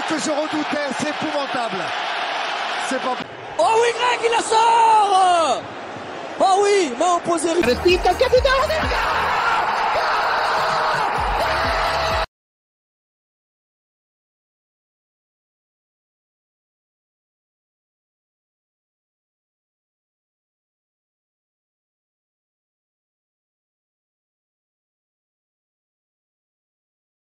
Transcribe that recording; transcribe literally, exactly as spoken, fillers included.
que je redoutais, c'est épouvantable. C'est pas... Oh oui, Greg, il la sort. Oh oui, main opposée. Repito, capitano.